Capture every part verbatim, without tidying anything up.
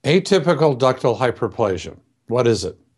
Atypical ductal hyperplasia. What is it?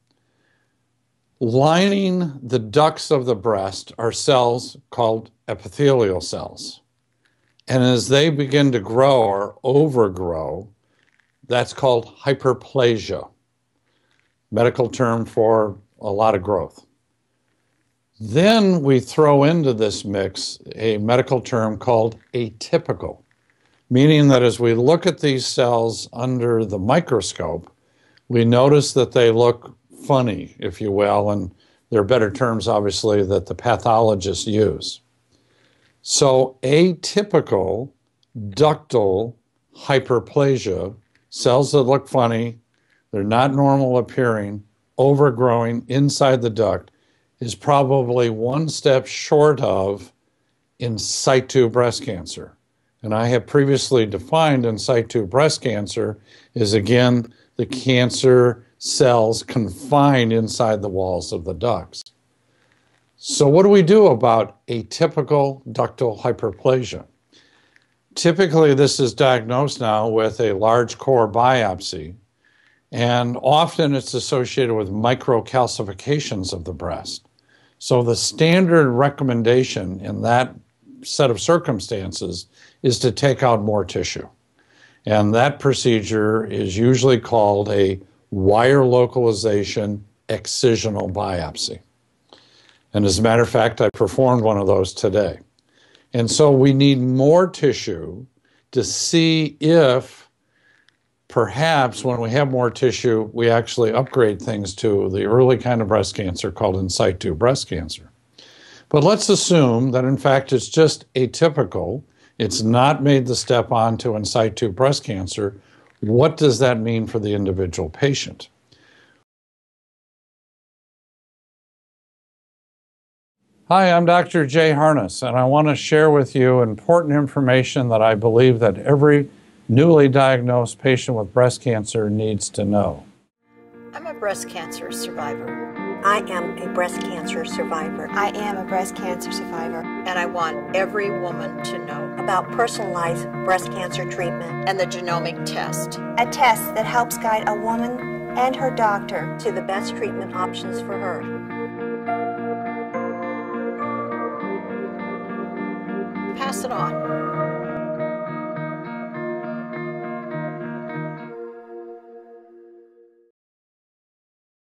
Lining the ducts of the breast are cells called epithelial cells. And as they begin to grow or overgrow, that's called hyperplasia, medical term for a lot of growth. Then we throw into this mix a medical term called atypical, meaning that as we look at these cells under the microscope, we notice that they look funny, if you will, and there are better terms, obviously, that the pathologists use. So atypical ductal hyperplasia, cells that look funny, they're not normal appearing, overgrowing inside the duct, is probably one step short of in situ breast cancer. And I have previously defined in situ breast cancer is, again, the cancer cells confined inside the walls of the ducts. So what do we do about atypical ductal hyperplasia? Typically, this is diagnosed now with a large core biopsy, and often it's associated with microcalcifications of the breast. So the standard recommendation in that set of circumstances is to take out more tissue. And that procedure is usually called a wire localization excisional biopsy. And as a matter of fact, I performed one of those today. And so we need more tissue to see if perhaps when we have more tissue, we actually upgrade things to the early kind of breast cancer called in situ breast cancer. But let's assume that in fact it's just atypical. It's not made the step on to in situ breast cancer. What does that mean for the individual patient? Hi, I'm Doctor Jay Harness, and I want to share with you important information that I believe that every newly diagnosed patient with breast cancer needs to know. I'm a breast cancer survivor. I am a breast cancer survivor. I am a breast cancer survivor. And I want every woman to know about personalized breast cancer treatment and the genomic test. A test that helps guide a woman and her doctor to the best treatment options for her. Pass it on.